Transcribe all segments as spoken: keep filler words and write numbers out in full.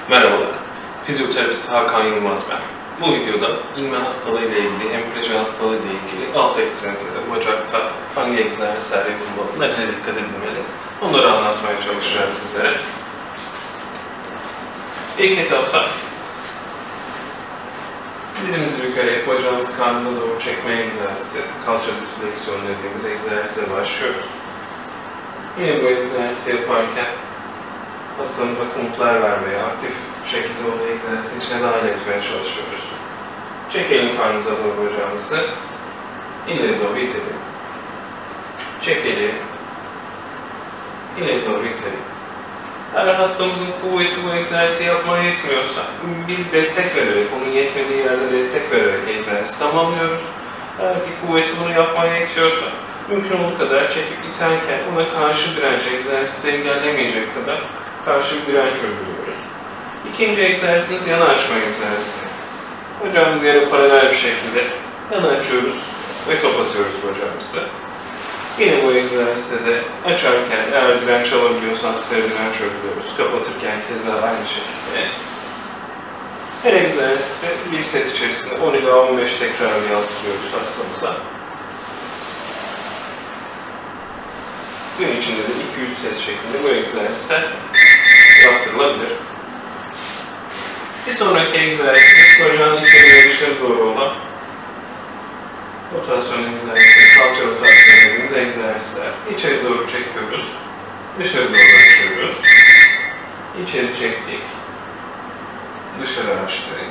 Merhabalar, fizyoterapist Hakan Yılmaz ben. Bu videoda inme hastalığı ile ilgili, hemipleji hastalığı ile ilgili alt ekstremitede, bacakta hangi egzersizler yapılmalı, nereye dikkat edilmeli, onları anlatmaya çalışacağım sizlere. İlk etapta dizimizi bükerek bacağımızı karnımıza doğru çekme egzersizi, kalça disfleksiyonu dediğimiz egzersize başlıyoruz. Yine bu egzersizi yaparken hastamıza komutlar vermeye, aktif şekilde onu egzersizin içine dahil etmeye çalışıyoruz. Çekelim karnımıza doğru bacağımızı, ileri doğru itelim. Çekelim, ileri doğru itelim. Eğer hastamızın kuvveti bu egzersizi yapmaya yetmiyorsa, biz destek vererek, onun yetmediği yerde destek vererek egzersizi tamamlıyoruz. Eğer ki kuvveti bunu yapmaya yetiyorsa, mümkün olduğu kadar çekip iterken ona karşı direnç, egzersizi engellemeyecek kadar karşı bir direnç uyguluyoruz. İkinci egzersizimiz yana açma egzersizi. Bacağımızı yere paralel bir şekilde yana açıyoruz ve kapatıyoruz bacağımızı. Yine bu egzersizde de açarken eğer direnç alabiliyorsan hastaya direnç uyguluyoruz. Kapatırken keza aynı şekilde. Her egzersizi bir set içerisinde on ila on beş tekrar yaptırıyoruz hastamıza. Gün içinde de iki üç set şeklinde bu egzersizler yaptırılabilir. Bir sonraki egzersiz, bacağın içeri ve dışarı doğru olan rotasyon egzersizi, kalça rotasyonu dediğimiz egzersizler. İçeri doğru çekiyoruz, dışarı doğru açıyoruz. İçeri çektik, dışarı açtık.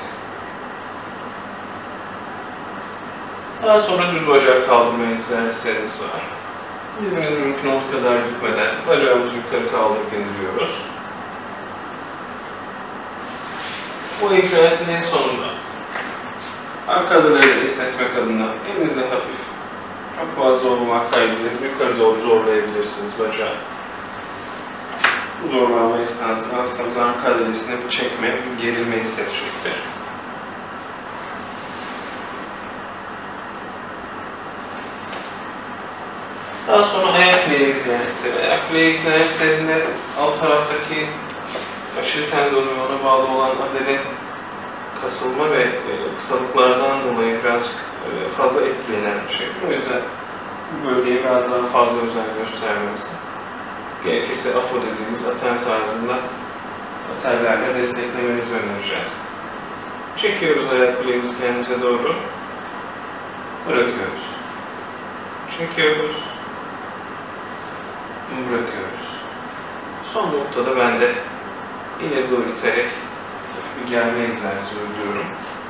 Daha sonra düz bacak kaldırma egzersizlerimiz var. Dizimizi mümkün olduğu kadar bükmeden bacağımızı yukarı kaldırıp indiriyoruz. Bu egzersizin sonunda arkaları esnetmek adına elinizle hafif, çok fazla olmamak kaydıyla yukarı doğru zorlayabilirsiniz bacağı. Bu zorlama esnasında hastamız arka delisine bir çekme, bir gerilme hissedecektir. Daha sonra ayak bileği egzersizleri. Ayak bileği egzersizlerinde alt taraftaki aşil tendonu ve ona bağlı olan adele kasılma ve kısalıklardan dolayı birazcık fazla etkilenen bir şey. O yüzden bu bölgeye biraz daha fazla özen göstermemiz, gerekirse afo dediğimiz atel tarzında atellerle desteklemenizi önereceğiz. Çekiyoruz ayak bileğimizi kendimize doğru, bırakıyoruz. Çekiyoruz, bırakıyoruz. Son noktada ben de ileri doğru iterek bir germe egzersizi uyguluyorum.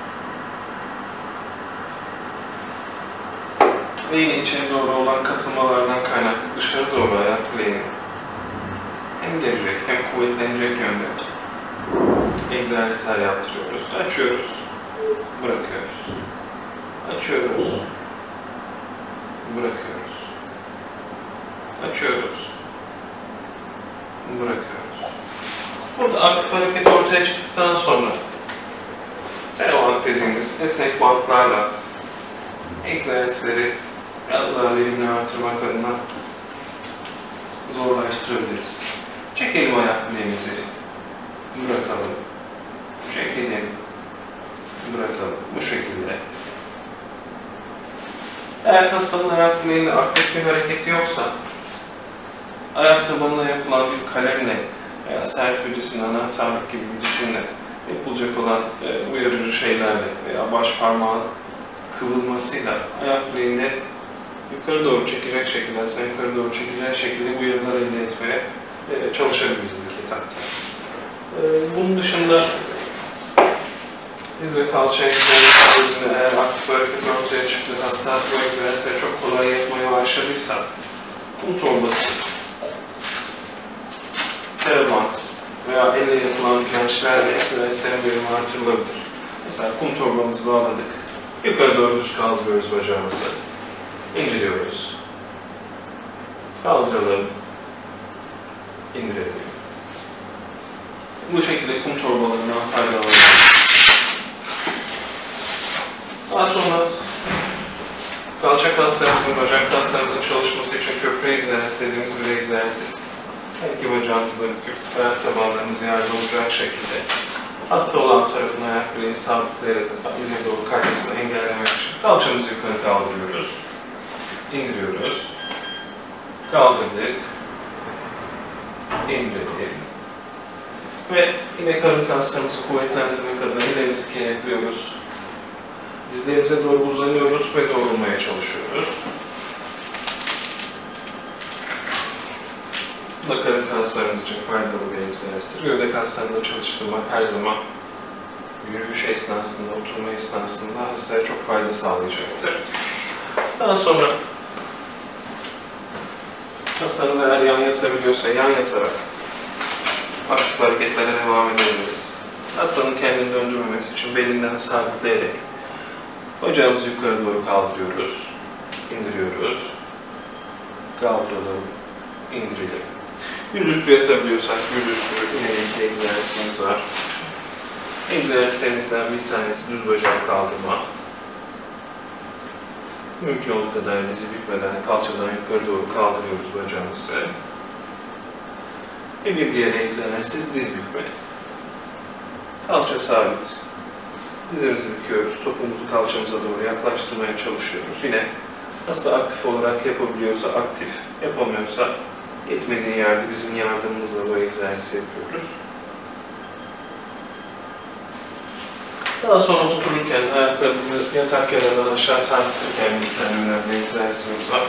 Ve yine içeri doğru olan kasılmalardan kaynaklı dışarı doğru ayak bileğini hem gelecek hem kuvvetlenecek yönde egzersizler yaptırıyoruz. Açıyoruz, bırakıyoruz. Açıyoruz, bırakıyoruz. Açıyoruz, bırakıyoruz. Burada aktif hareket ortaya çıktıktan sonra teleband dediğimiz esnek bantlarla egzersizleri biraz daha verimli artırmak adına zorlaştırabiliriz. Çekelim ayak bileğimizi, bırakalım. Çekelim, bırakalım. Bu şekilde. Eğer hastanın ayak bileğinde aktif bir hareketi yoksa, ayak tabanına yapılan bir kalemle veya sert bir cisimle, anahtarlık gibi bir cisimle yapılacak olan e, uyarıcı şeylerle veya baş parmağın kıvrılmasıyla ayak bileğinde yukarı doğru çekecek şekilde, aslında yukarı doğru çekecek şekilde uyarılar elde etmeye e, çalışabiliriz ilk etapta. E, bunun dışında diz ve kalça egzersizlerinde eğer aktif hareket ortaya çıktı, hasta bu egzersizleri çok kolay yapmaya başladıysa kum torbası, teleband veya elle yapılan dirençlerle egzersizlerin verimi artırılabilir. Mesela kum torbamızı bağladık. Yukarı doğru düz kaldırıyoruz bacağımızı. İndiriyoruz. Kaldıralım. İndirelim. Bu şekilde kum torbalarından faydalanıyoruz. Daha sonra kalça kaslarımızın, bacak kaslarımızın çalışması için köprü egzersizi dediğimiz bir egzersiz. Her iki bacağımızla büküp ayak tabanlarımız yerde olacak şekilde Hasta olan tarafın ayak bileğini sabitleyerek ileri doğru kaymasını engellemek için kalçamızı yukarı kaldırıyoruz. İndiriyoruz. Kaldırdık. İndirdik. Ve yine karın kaslarımızı kuvvetlendirmek adına ellerimizi kenetliyoruz. Dizlerimize doğru uzanıyoruz ve doğrulmaya çalışıyoruz. Bu da karın kaslarımız için faydalı bir egzersizdir. Gövde kaslarını çalıştırmak her zaman yürüyüş esnasında, oturma esnasında hastaya çok fayda sağlayacaktır. Daha sonra hastanız eğer yan yatabiliyorsa yan yatarak aktif hareketlere devam edebiliriz. Hastanın kendini döndürmemesi için belinden sabitleyerek bacağımızı yukarı doğru kaldırıyoruz, indiriyoruz, kaldıralım, indirelim. Yüzüstü yatabiliyorsak yüzüstü yine iki egzersizimiz var. Egzersizlerimizden bir tanesi düz bacağı kaldırma. Mümkün olduğu kadar dizi bükmeden kalçadan yukarı doğru kaldırıyoruz bacağımızı. Ve bir diğer egzersiz diz bükme. Kalça sabit. Dizimizi büküyoruz, topumuzu kalçamıza doğru yaklaştırmaya çalışıyoruz. Yine hasta aktif olarak yapabiliyorsa aktif, yapamıyorsa yetmediği yerde bizim yardımımızla bu egzersizi yapıyoruz. Daha sonra otururken ayaklarımızı yatak kenarından aşağı sarkıtırken bir tane önemli egzersizimiz var.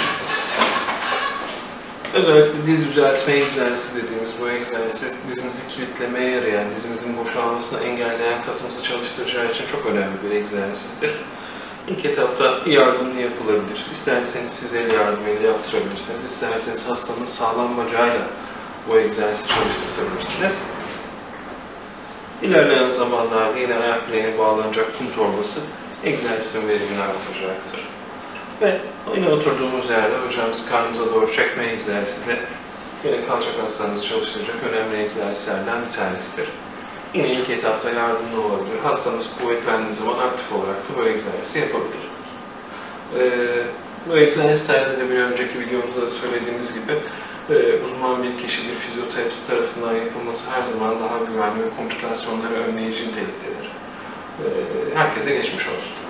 Özellikle diz düzeltme egzersizi dediğimiz bu egzersiz dizimizi kilitlemeye yarayan, dizimizin boşalmasını engelleyen kasımızı çalıştıracağı için çok önemli bir egzersizdir. İlk etapta yardımlı yapılabilir. İsterseniz siz el yardımıyla yaptırabilirsiniz. İsterseniz hastanın sağlam bacağıyla bu egzersizi çalıştırabilirsiniz. İlerleyen zamanlarda yine ayak bileğine bağlanacak kum torbası egzersizin verimini artıracaktır. Ve yine oturduğumuz yerde bacağımızı karnımıza doğru çekme egzersizi de yine kalça kaslarımızı çalıştıracak önemli egzersizlerden bir tanesidir. Yine ilk etapta yardımlı olabilir. Hastanız kuvvetlendiği zaman aktif olarak da bu egzersizi yapabilir. Ee, bu egzersizlerde de bir önceki videomuzda da söylediğimiz gibi e, uzman bir kişi, bir fizyoterapist tarafından yapılması her zaman daha güvenli ve komplikasyonları önleyici niteliktedir. Ee, herkese geçmiş olsun.